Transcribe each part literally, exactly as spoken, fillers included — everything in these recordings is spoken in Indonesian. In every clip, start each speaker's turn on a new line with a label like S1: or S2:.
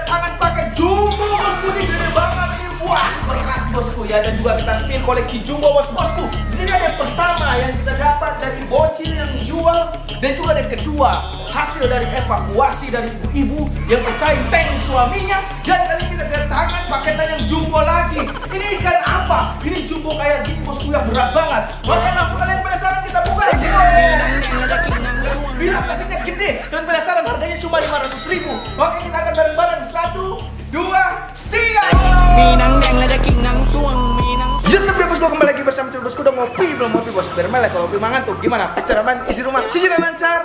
S1: kedatangan pakai jumbo bosku, ini gede banget ini. Wah, berat bosku ya. Dan juga kita spin koleksi jumbo bos-bosku. Di sini ada yang pertama yang kita dapat dari bocil yang jual, dan juga yang kedua hasil dari evakuasi dari ibu-ibu yang pecahin tank suaminya. Dan kali ini kita kedatangan paketan yang jumbo lagi. Ini ikan apa? Ini jumbo kayak gini bosku yang berat banget. Oke, langsung kalian penasaran kita buka. Bilang kasihnya gede dan penasaran harganya cuma lima ratus ribu. Oke, kita akan bareng-bareng. Satu, dua, tiga. Just sebelum bosku kembali lagi bersama channel bosku. Udah ngopi belum ngopi bos? Dari mana kalau ngopi mangan tuh gimana? Acara main isi rumah cicilan lancar.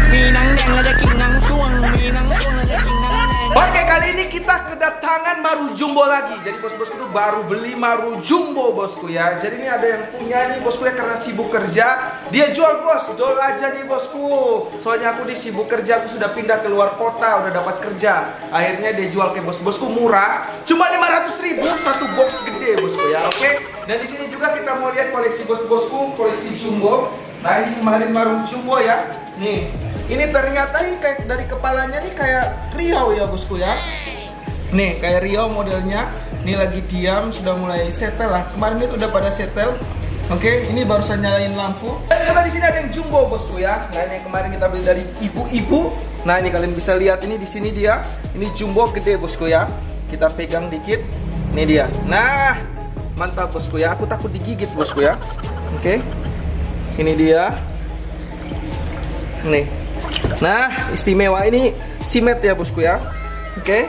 S1: Oke, kali ini kita kedatangan maru jumbo lagi. Jadi bos-bosku tuh baru beli maru jumbo bosku ya. Jadi ini ada yang punya nih bosku ya, karena sibuk kerja. Dia jual bos, jual aja nih bosku. Soalnya aku di sibuk kerja, aku sudah pindah ke luar kota, udah dapat kerja. Akhirnya dia jual ke bos-bosku murah, cuma lima ratus ribu satu box gede bosku ya. Oke. Dan di sini juga kita mau lihat koleksi bos-bosku, koleksi jumbo. Nah ini kemarin maru jumbo ya. Nih, ini ternyata ini kayak dari kepalanya nih kayak Riau ya bosku ya. Nih kayak Riau modelnya. Ini lagi diam, sudah mulai setel lah. Kemarin itu udah pada setel. Oke, ini barusan nyalain lampu. Dan juga di sini ada yang jumbo bosku ya. Nah ini yang kemarin kita beli dari ibu-ibu. Nah ini kalian bisa lihat ini di sini dia. Ini jumbo gede bosku ya. Kita pegang dikit. Ini dia. Nah, mantap bosku ya. Aku takut digigit bosku ya. Oke. Ini dia. Nih. Nah, istimewa ini simet ya bosku ya. Oke.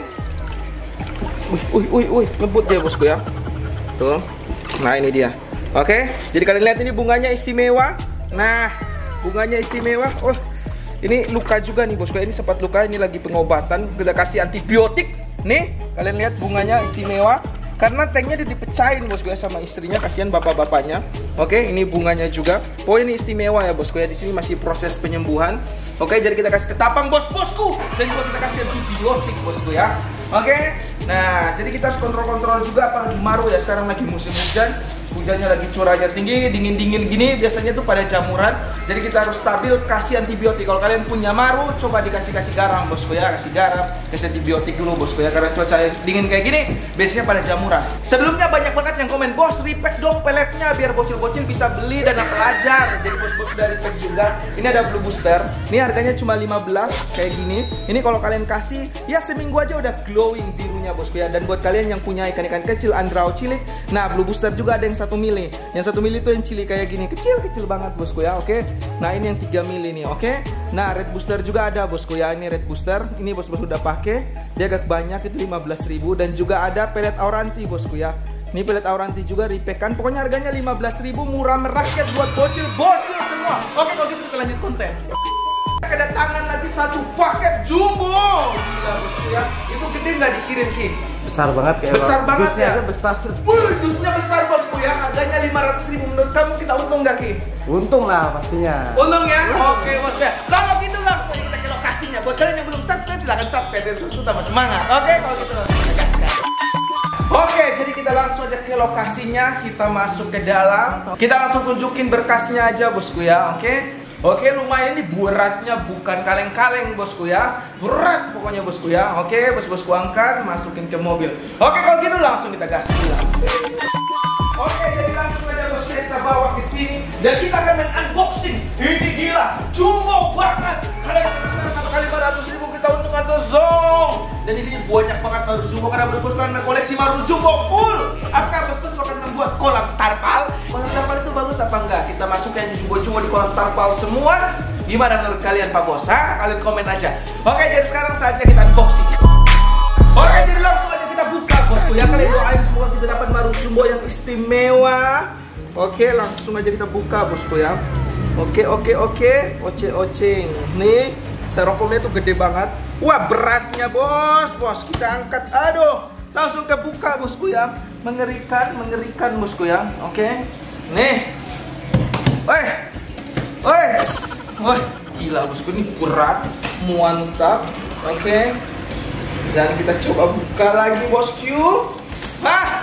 S1: Wih, wih, wih, wih, ngebut dia bosku ya. Tuh. Nah, ini dia. Oke. Jadi kalian lihat ini bunganya istimewa. Nah, bunganya istimewa. Oh, ini luka juga nih bosku. Ini sempat luka, ini lagi pengobatan. Kita kasih antibiotik. Nih, kalian lihat bunganya istimewa. Karena tanknya dia dipecahin bosku ya sama istrinya, kasihan bapak-bapaknya. Oke, ini bunganya juga. Pokoknya ini istimewa ya bosku ya. Di sini masih proses penyembuhan. Oke, jadi kita kasih ketapang bos-bosku, dan juga kita kasih antibiotik bosku ya. Oke. Nah, jadi kita harus kontrol-kontrol juga, apalagi maru ya, sekarang lagi musim hujan. Hujannya lagi curahnya tinggi, dingin-dingin gini, biasanya tuh pada jamuran. Jadi kita harus stabil, kasih antibiotik. Kalau kalian punya maru, coba dikasih-kasih garam bosku ya. Kasih garam, kasih antibiotik dulu bosku ya. Karena cuaca dingin kayak gini, biasanya pada jamuran. Sebelumnya banyak banget yang komen, bos repack dong peletnya biar bocil-bocil bisa beli dan pelajar. Jadi bos-bos dari repack juga. Ini ada blue booster. Ini harganya cuma lima belas kayak gini. Ini kalau kalian kasih, ya seminggu aja udah glowing birunya bosku ya. Dan buat kalian yang punya ikan-ikan kecil, andrao cilik, nah blue booster juga ada yang satu mili. Yang satu mili itu yang cilik kayak gini, kecil-kecil banget bosku ya. Oke. Nah, ini yang tiga mili nih, oke. Nah, red booster juga ada bosku ya. Ini red booster. Ini bos-bos udah pakai. Dia agak banyak, itu lima belas ribu. Dan juga ada pelet auranti bosku ya. Ini pelet auranti juga repack-an. Pokoknya harganya lima belas ribu, murah merakyat buat bocil-bocil semua. Oke, kalau gitu kita lanjut konten. Kedatangan lagi satu paket jumbo. Gila bosku ya. Itu gede nggak dikirim Ki?
S2: Besar banget kayak
S1: besar banget ya.
S2: Besar.
S1: Wih, dusnya besar bosku ya. Harganya lima ratus ribu. Menurut kamu kita untung nggak Ki?
S2: Untung lah pastinya.
S1: Untung ya. Oke bosku ya. Kalau gitu langsung kita ke lokasinya. Buat kalian yang belum subscribe silahkan subscribe biar bosku tambah semangat. Oke, kalau gitu langsung kita gaskan. Oke, jadi kita langsung aja ke lokasinya. Kita masuk ke dalam. Kita langsung tunjukin berkasnya aja bosku ya. Oke. Oke, lumayan ini beratnya bukan kaleng-kaleng bosku ya. Berat pokoknya bosku ya. Oke, bos-bosku angkat, masukin ke mobil. Oke, kalau gitu langsung kita gas pulang. Oke, jadi langsung aja bosku kita bawa ke sini dan kita akan main unboxing. Ini gila, jumbo banget. Kalian penasaran apa kali lima ratus ribu kita untung atau zong? Dan di sini banyak banget maru jumbo karena bos-bos akan koleksi maru jumbo full. Apakah bos-bos akan membuat kolam tarpal? Kolam tarpal itu bagus apa enggak? Kita masukkan jumbo-jumbo di kolam tarpal semua. Gimana menurut kalian Pak Bos? Ha? Kalian komen aja. Oke, jadi sekarang saatnya kita unboxing. Oke, jadi langsung aja kita buka bosku ya. Kalian doain semoga kita dapat maru jumbo yang istimewa. Oke, langsung aja kita buka bosku ya. Oke, oke, oke. Oce-oceng. Nih, styrofoamnya tuh gede banget. Wah, beratnya bos. Bos, kita angkat. Aduh, langsung kebuka bosku ya. Mengerikan, mengerikan bosku ya. Oke. Nih. Woi. Woi. Woi, gila bosku, ini berat, mantap. Oke. Dan kita coba buka lagi bosku. Hah?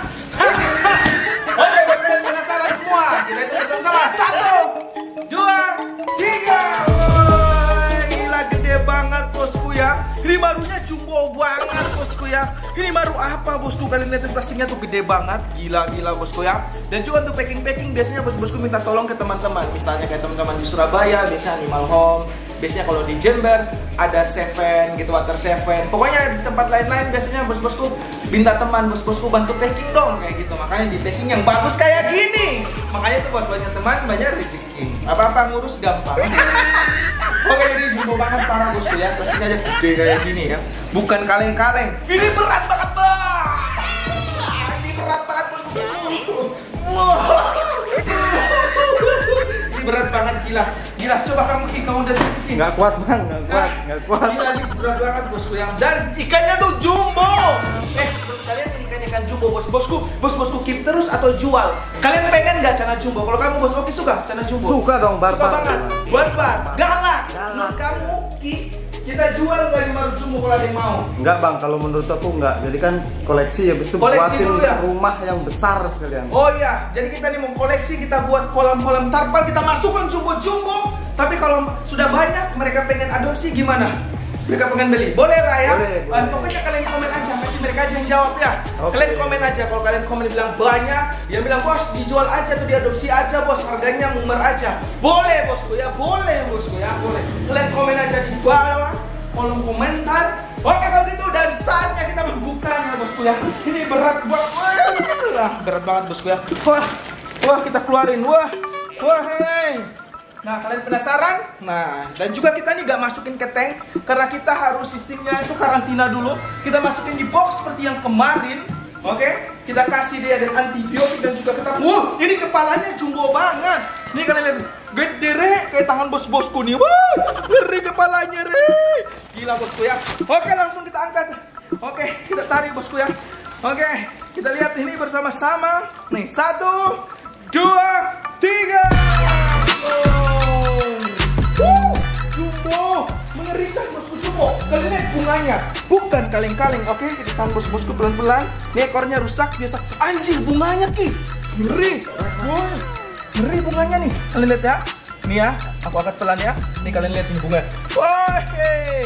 S1: Oke, buat kalian penasaran semua, kita hitung bersama-sama. Satu, dua, tiga. Woi, gila gede banget bosku ya. Ini barunya jumbo banget bosku ya. Ini baru apa bosku, kalian lihat plastiknya tuh gede banget. Gila-gila bosku ya. Dan juga untuk packing-packing biasanya bos-bosku minta tolong ke teman-teman. Misalnya kayak teman-teman di Surabaya, biasanya Animal Home. Biasanya kalau di Jember ada Seven gitu, Water Seven. Pokoknya di tempat lain-lain biasanya bos-bosku minta teman, bos-bosku bantu packing dong kayak gitu. Makanya di packing yang bagus kayak gini. Makanya tuh bos, banyak teman banyak rezeki. Apa-apa ngurus gampang. Oke, ini jumbo banget parah bosku ya. Pastinya aja gede kayak gini ya. Bukan kaleng-kaleng. Ini berat banget, Bang. Ini berat banget bosku. Wow. Ini berat banget, gila. Gila, coba kamu Ki, kamu dari sini.
S2: Nggak kuat bang, nggak kuat, nggak kuat.
S1: Gila, ini berat banget bosku ya. Dan ikannya tuh jumbo. Eh, menurut kalian ini ikan ikan jumbo bos-bosku, bos-bosku keep terus atau jual? Kalian pengen nggak cana jumbo? Kalau kamu bos Oki suka cana jumbo?
S2: Suka dong, barbar.
S1: Suka banget. Barbar, galak. Menurut kamu Ki, kita jual nggak di warung jumbo kalau ada yang mau?
S2: Enggak bang, kalau menurut aku enggak. Jadi kan koleksi ya, betul
S1: Koleksi
S2: buatin
S1: dulu ya?
S2: rumah yang besar sekalian.
S1: Oh iya, jadi kita nih mau koleksi, kita buat kolam-kolam tarpal, kita masukkan jumbo-jumbo. Tapi kalau sudah banyak, mereka pengen adopsi gimana? Mereka pengen beli, boleh lah ya?
S2: Boleh, boleh.
S1: Uh, pokoknya kalian komen aja, kasih mereka aja yang jawab ya.
S2: Oke.
S1: Kalian komen aja, kalau kalian komen bilang banyak, dia bilang bos dijual aja atau diadopsi aja bos, harganya murah aja. Boleh bosku ya, boleh bosku ya, boleh. Kalian komen aja di bawah kolom komentar. Oke kalau gitu, dan saatnya kita membukanya bosku ya. Ini berat banget, wah, berat banget bosku ya. Wah, wah kita keluarin, wah, wah hei. Nah kalian penasaran? Nah dan juga kita nih gak masukin ke tank karena kita harus sistemnya itu karantina dulu. Kita masukin di box seperti yang kemarin. Oke, kita kasih dia dan antibiotik dan juga kita. Wah, ini kepalanya jumbo banget. Nih kalian lihat, gede re, kayak tangan bos-bosku nih. Wah, ngeri kepalanya re. Gila bosku ya. Oke, langsung kita angkat. Oke, kita tarik bosku ya. Oke, kita lihat ini bersama-sama. Nih, satu, dua, tiga. Oh, jumbo, mengerikan bosku jumbo. Kalian lihat bunganya, bukan kaleng-kaleng. Oke, kita tahan bos-bosku pelan-pelan. Ini ekornya rusak biasa. Anjir, bunganya Ki, ngeri. Wah, ngeri bunganya nih. Kalian lihat ya. Nih ya, aku angkat pelan ya. Nih kalian lihat ini bunga. Wah, hei,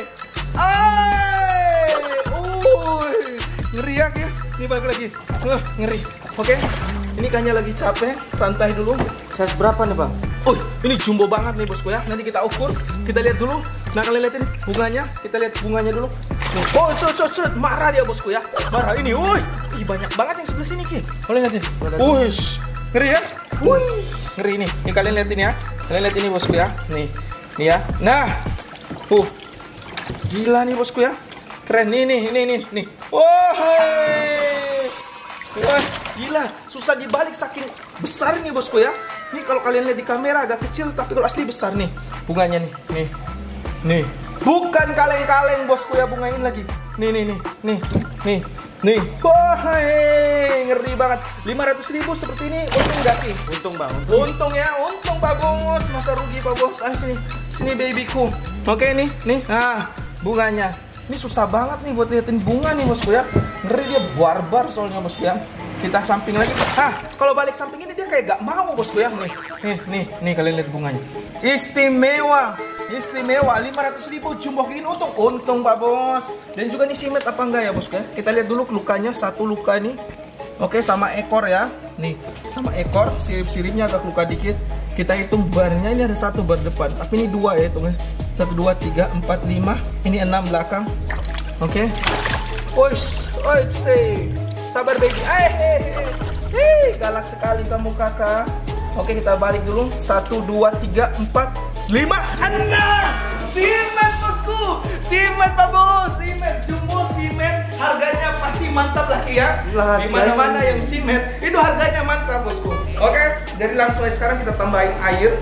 S1: ay, uh, ngeri ya Ki. Ini balik lagi. Uh, ngeri. Oke, ini kayaknya lagi capek. Santai dulu.
S2: Size berapa nih bang?
S1: Oh, ini jumbo banget nih bosku ya. Nanti kita ukur, kita lihat dulu. Nah kalian lihatin bunganya, kita lihat bunganya dulu. Nih. Oh, cut, cut, cut. Marah dia bosku ya. Marah ini, woi. Ih, banyak banget yang sebelah sini Ki. Kalian lihatin. Wush, ngeri ya? Wih, ngeri nih. Nih kalian lihatin ya. Kalian lihat ini bosku ya. Nih, nih ya. Nah, uh, gila nih bosku ya. Keren nih, nih, nih, nih, nih. Oh, hey. Wah, gila, susah dibalik saking besar nih bosku ya. Nih kalau kalian lihat di kamera agak kecil, tapi kalau asli besar nih bunganya nih, nih, nih. Bukan kaleng-kaleng bosku ya, bunga ini lagi. Nih, nih, nih, nih, nih, nih. Wah, hei, ngeri banget. lima ratus ribu seperti ini, untung nggak sih?
S2: Untung bang, untung.
S1: Untung ya, untung Pak Bos. Masa rugi Pak Bos? Ah, sini, sini babyku. Oke nih, nih, nah bunganya. Ini susah banget nih buat liatin bunga nih bosku ya. Ngeri dia, barbar soalnya bosku ya. Kita samping lagi. Ah, kalau balik samping ini dia kayak gak mau bosku ya. Nih, nih, nih, nih kalian lihat bunganya. Istimewa, istimewa. lima ratus ribu jumbo gini, untung, untung Pak Bos. Dan juga nih simet apa enggak ya bosku ya. Kita lihat dulu lukanya, satu luka nih. Oke, sama ekor ya. Nih, sama ekor, sirip-siripnya agak luka dikit. Kita hitung barnya, ini ada satu bar depan. Tapi ini dua ya hitungnya. Satu, dua, tiga, empat, lima. Ini enam belakang. Oke. Oish, oish, say. Sabar baby. Eh, eh, eh. Galak sekali kamu kakak. Oke, kita balik dulu. Satu, dua, tiga, empat, lima, enam. Simet bosku. Simet Pak Bos. Simet, jumbo simet. Harganya pasti mantap lah ya. Di mana-mana yang simet itu harganya mantap bosku. Oke, jadi langsung aja sekarang kita tambahin air.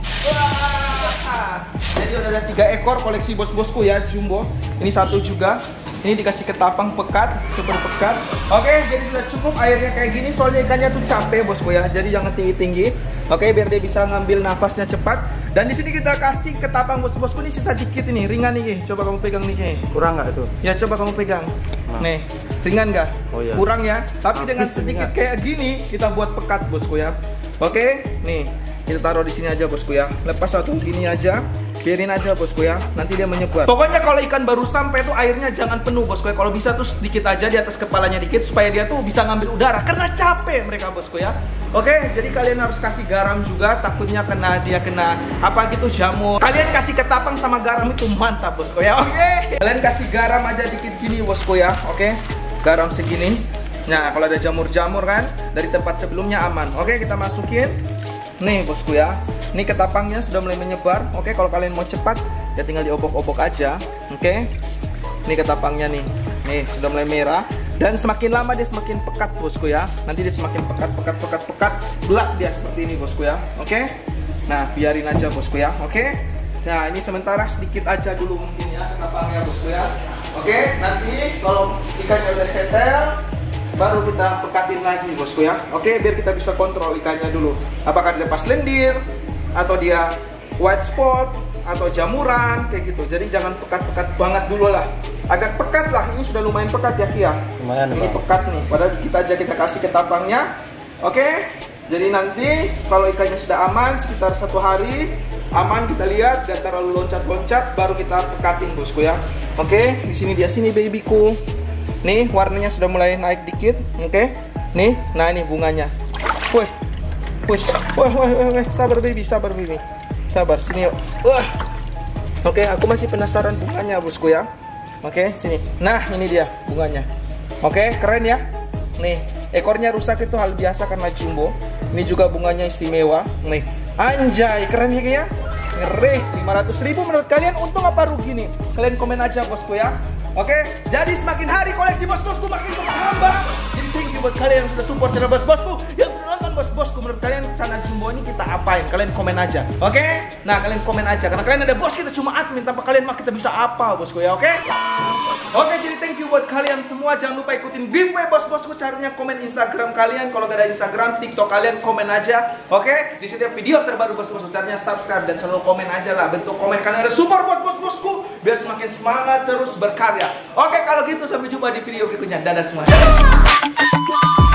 S1: Wah. Jadi udah ada tiga ekor koleksi bos-bosku ya jumbo. Ini satu juga. Ini dikasih ketapang pekat, super pekat. Oke, jadi sudah cukup airnya kayak gini. Soalnya ikannya tuh capek bosku ya. Jadi jangan tinggi-tinggi. Oke, biar dia bisa ngambil nafasnya cepat. Dan di sini kita kasih ketapang bos-bosku. Ini sisa dikit ini, ringan nih. Coba kamu pegang nih.
S2: Kurang nggak itu?
S1: Ya coba kamu pegang. Nah. Nih, ringan nggak?
S2: Oh, iya.
S1: Kurang ya. Tapi
S2: Habis
S1: dengan sedikit
S2: ringan.
S1: kayak gini kita buat pekat bosku ya. Oke, nih kita taruh di sini aja bosku ya. Lepas satu gini aja. biarin aja bosku ya, nanti dia menyebar. Pokoknya kalau ikan baru sampai tuh airnya jangan penuh bosku ya. Kalau bisa tuh sedikit aja di atas kepalanya dikit, supaya dia tuh bisa ngambil udara, karena capek mereka bosku ya. Oke, jadi kalian harus kasih garam juga, takutnya kena dia kena apa gitu jamur. Kalian kasih ketapang sama garam itu mantap bosku ya. Oke, kalian kasih garam aja dikit gini bosku ya. Oke, garam segini. Nah, kalau ada jamur-jamur kan dari tempat sebelumnya aman. Oke, kita masukin. Nih bosku ya, ini ketapangnya sudah mulai menyebar. Oke, kalau kalian mau cepat ya tinggal diobok-obok aja. Oke, ini ketapangnya nih, nih sudah mulai merah. Dan semakin lama dia semakin pekat bosku ya. Nanti dia semakin pekat, pekat, pekat, pekat, gelap dia seperti ini bosku ya. Oke, nah biarin aja bosku ya. Oke, nah ini sementara sedikit aja dulu mungkin ya ketapangnya bosku ya. Oke, nanti kalau ikannya udah settle, baru kita pekatin lagi bosku ya. Oke, biar kita bisa kontrol ikannya dulu. Apakah dia lepas lendir, atau dia white spot, atau jamuran, kayak gitu. Jadi jangan pekat-pekat banget dulu lah. Agak pekat lah, ini sudah lumayan pekat ya Kia.
S2: Lumayan,
S1: ini
S2: Bang.
S1: pekat nih, padahal kita aja kita kasih ketapangnya. Oke, jadi nanti kalau ikannya sudah aman, sekitar satu hari aman, kita lihat gak terlalu loncat-loncat, baru kita pekatin bosku ya. Oke, di sini dia, sini babyku. Nih warnanya sudah mulai naik dikit, oke? Okay? Nih, nah ini bunganya. Woi, push, woi, woi, woi, sabar baby, sabar baby, sabar sini yuk. Wah, oke, okay, aku masih penasaran bunganya bosku ya. Oke, okay, sini. Nah ini dia bunganya. Oke, okay, keren ya. Nih, ekornya rusak itu hal biasa karena jumbo. Ini juga bunganya istimewa. Nih, anjay, keren ya ya. Ngeri, lima ratus ribu menurut kalian untung apa rugi nih? Kalian komen aja bosku ya. Oke, jadi semakin hari koleksi bos-bosku makin bertambah. Jadi thank you buat kalian yang sudah support channel bos-bosku, yang sudah nonton bos-bosku. Menurut kalian channel Jumbo ini kita apain? Kalian komen aja, oke? Nah, kalian komen aja, karena kalian ada bos, kita cuma admin. Tanpa kalian mah kita bisa apa bosku ya, oke? Oke, jadi thank you buat kalian semua. Jangan lupa ikutin giveaway bos-bosku. Caranya komen Instagram kalian. Kalau gak ada Instagram, TikTok kalian komen aja, oke? Di setiap video terbaru bos-bosku, caranya subscribe dan selalu komen aja lah. Bentuk komen kalian ada support buat bos-bosku, biar semakin semangat terus berkarya. Oke, kalau gitu sampai jumpa di video berikutnya. Dadah semua. Dadah.